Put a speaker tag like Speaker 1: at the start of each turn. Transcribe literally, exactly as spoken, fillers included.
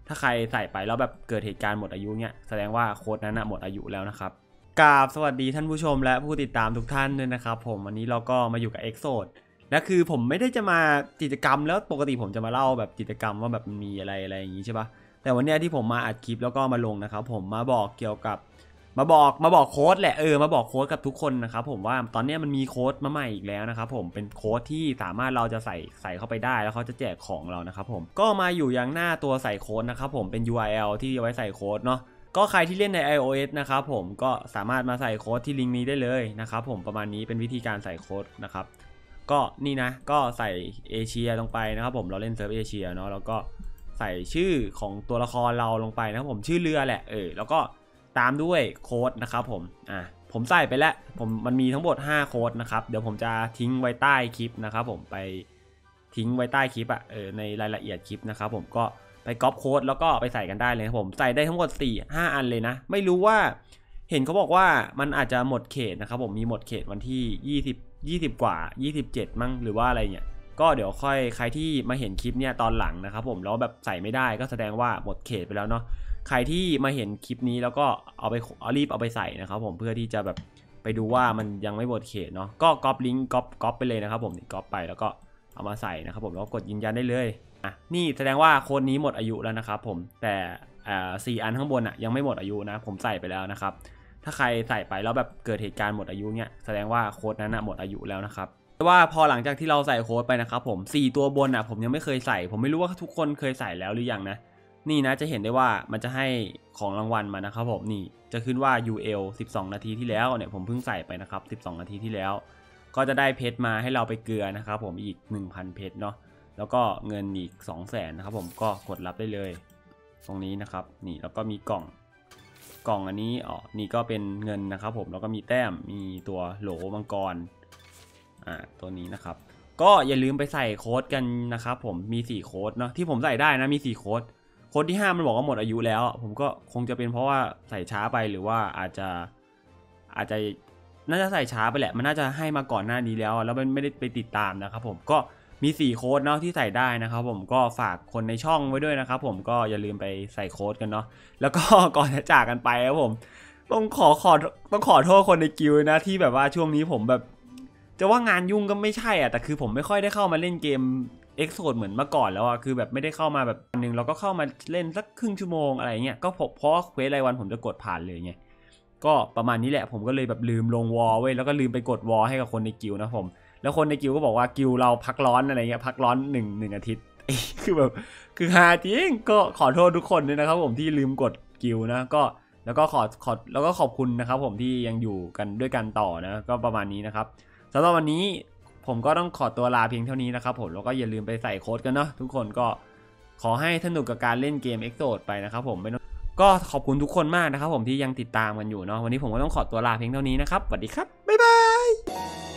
Speaker 1: ถ้าใครใส่ไปแล้วแบบเกิดเหตุการณ์หมดอายุเนี่ยแสดงว่าโค้ดนั้นหมดอายุแล้วนะครับกราบสวัสดีท่านผู้ชมและผู้ติดตามทุกท่านด้วยนะครับผมวันนี้เราก็มาอยู่กับ Exode และคือผมไม่ได้จะมากิจกรรมแล้วปกติผมจะมาเล่าแบบกิจกรรมว่าแบบมีอะไรอะไรอย่างนี้ใช่ปะแต่วันนี้ที่ผมมาอัดคลิปแล้วก็มาลงนะครับผมมาบอกเกี่ยวกับมาบอกมาบอกโค้ดแหละเออมาบอกโค้ดกับทุกคนนะครับผมว่าตอนนี้มันมีโค้ดมาใหม่อีกแล้วนะครับผมเป็นโค้ดที่สามารถเราจะใส่ใส่เข้าไปได้แล้วเขาจะแจกของเรานะครับผมก็มาอยู่ยังหน้าตัวใส่โค้ดนะครับผมเป็น ยู อาร์ แอล ที่เอาไว้ใส่โค้ดเนาะก็ใครที่เล่นใน iOS นะครับผมก็สามารถมาใส่โค้ดที่ลิงก์นี้ได้เลยนะครับผมประมาณนี้เป็นวิธีการใส่โค้ดนะครับก็นี่นะก็ใส่เอเชียลงไปนะครับผมเราเล่นเซิร์ฟเอเชียเนาะแล้วก็ใส่ชื่อของตัวละครเราลงไปนะครับผมชื่อเรือแหละเออแล้วก็ตามด้วยโค้ดนะครับผมอ่ะผมใส่ไปแล้วผมมันมีทั้งหมดห้าโค้ดนะครับเดี๋ยวผมจะทิ้งไว้ใต้คลิปนะครับผมไปทิ้งไว้ใต้คลิปอ่ะเออในรายละเอียดคลิปนะครับผมก็ไปก๊อปโค้ดแล้วก็ไปใส่กันได้เลยครับผมใส่ได้ทั้งหมด สี่ห้า อันเลยนะไม่รู้ว่าเห็นเขาบอกว่ามันอาจจะหมดเขตนะครับผมมีหมดเขตวันที่ยี่สิบ ยี่สิบกว่ายี่สิบเจ็ดมั้งหรือว่าอะไรเนี่ยก็เดี๋ยวค่อยใครที่มาเห็นคลิปเนี่ยตอนหลังนะครับผมแล้วแบบใส่ไม่ได้ก็แสดงว่าหมดเขตไปแล้วเนาะใครที่มาเห็นคลิปนี้แล้วก็เอาไปเอารีบเอาไปใส่นะครับผมเพื่อที่จะแบบไปดูว่ามันยังไม่หมดเขตเนาะก็ก๊อปลิงก์ก๊อปก๊อปไปเลยนะครับผมก๊อปไปแล้วก็เอามาใส่นะครับผมแล้วกดยืนยันได้เลยอ่ะนี่แสดงว่าโค้ดนี้หมดอายุแล้วนะครับผมแต่อ่าสี่อันข้างบนอ่ะยังไม่หมดอายุนะผมใส่ไปแล้วนะครับถ้าใครใส่ไปแล้วแบบเกิดเหตุการณ์หมดอายุเนี่ยแสดงว่าโค้ดนั้นหมดอายุแล้วนะครับแต่ว่าพอหลังจากที่เราใส่โค้ดไปนะครับผมสี่ตัวบนอ่ะผมยังไม่เคยใส่ผมไม่รู้ว่าทุกคนเคยใส่แล้วหรือยังนะนี่นะจะเห็นได้ว่ามันจะให้ของรางวัลมานะครับผมนี่จะขึ้นว่า ยู เอล สิบสองนาทีที่แล้วเนี่ยผมเพิ่งใส่ไปนะครับสิบสองนาทีที่แล้วก็จะได้เพชรมาให้เราไปเกลือนะครับผมอีก หนึ่งพัน เพชรเนาะแล้วก็เงินอีก สองแสน นะครับผมก็กดรับได้เลยตรงนี้นะครับนี่แล้วก็มีกล่องกล่องอันนี้อ๋อนี่ก็เป็นเงินนะครับผมแล้วก็มีแต้มมีตัวโหลมังกรอ่าตัวนี้นะครับก็อย่าลืมไปใส่โค้ดกันนะครับผมมีสี่โค้ดเนาะที่ผมใส่ได้นะมีสี่โค้ดโค้ดที่ห้ามันบอกว่าหมดอายุแล้วผมก็คงจะเป็นเพราะว่าใส่ช้าไปหรือว่าอาจจะอาจจะน่าจะใส่ช้าไปแหละมันน่าจะให้มาก่อนหน้านี้แล้วแล้วมันไม่ได้ไปติดตามนะครับผมก็มีสี่โค้ดเนาะที่ใส่ได้นะครับผมก็ฝากคนในช่องไว้ด้วยนะครับผมก็อย่าลืมไปใส่โค้ดกันเนาะแล้วก็ก่อนจะจากกันไปครับผมต้องขอขอต้องขอโทษคนในกิลด์นะที่แบบว่าช่วงนี้ผมแบบจะว่างานยุ่งก็ไม่ใช่อ่ะแต่คือผมไม่ค่อยได้เข้ามาเล่นเกม Exode เหมือนเมื่อก่อนแล้วอ่ะคือแบบไม่ได้เข้ามาแบบวันนึงเราก็เข้ามาเล่นสักครึ่งชั่วโมงอะไรเงี้ยก็เพราะเควสรายวันผมจะกดผ่านเลยไงก็ประมาณนี้แหละผมก็เลยแบบลืมลงวอลเว้ยแล้วก็ลืมไปกดวอลให้กับคนในกิลด์นะผมแล้วคนในกิลด์ก็บอกว่ากิลด์เราพักร้อนอะไรเงี้ยพักร้อนหนึ่งหนึ่งอาทิตย์คือแบบคือฮาจริงก็ขอโทษทุกคนด้วยนะครับผมที่ลืมกดกิลด์นะก็แล้วก็ขอขอแล้วก็ขอบคุณนะครับผมที่ยังอยู่กันด้วยกันต่อนะก็ประมาณนี้นะครับสำหรับวันนี้ผมก็ต้องขอตัวลาเพียงเท่านี้นะครับผมแล้วก็อย่าลืมไปใส่โค้ดกันเนาะทุกคนก็ขอให้สนุกกับการเล่นเกม Exode ไปนะครับผมไม่ต้องก็ขอบคุณทุกคนมากนะครับผมที่ยังติดตามกันอยู่เนาะวันนี้ผมก็ต้องขอตัวลาเพียงเท่านี้นะครับสวัสดีครับบ๊ายบาย